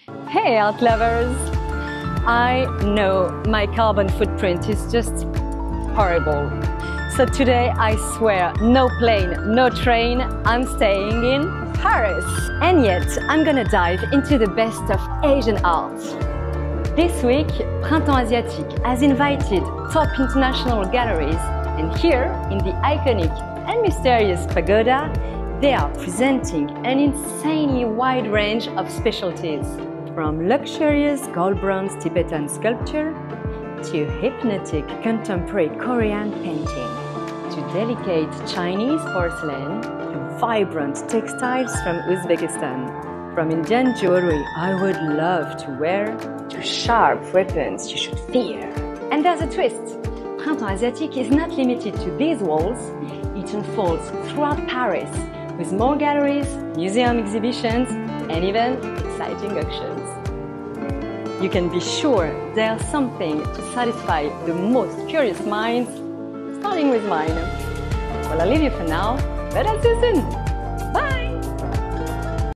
Hey art lovers! I know my carbon footprint is just horrible. So today I swear, no plane, no train, I'm staying in Paris. And yet I'm gonna dive into the best of Asian art. This week, Printemps Asiatique has invited top international galleries, and here in the iconic and mysterious pagoda, they are presenting an insanely wide range of specialties. From luxurious gold bronze Tibetan sculpture to hypnotic contemporary Korean painting, to delicate Chinese porcelain, to vibrant textiles from Uzbekistan, from Indian jewelry I would love to wear, to sharp weapons you should fear. And there's a twist. Printemps Asiatique is not limited to these walls. It unfolds throughout Paris with more galleries, museum exhibitions, and even exciting auctions. You can be sure there's something to satisfy the most curious minds, starting with mine. Well, I'll leave you for now, but I'll see you soon.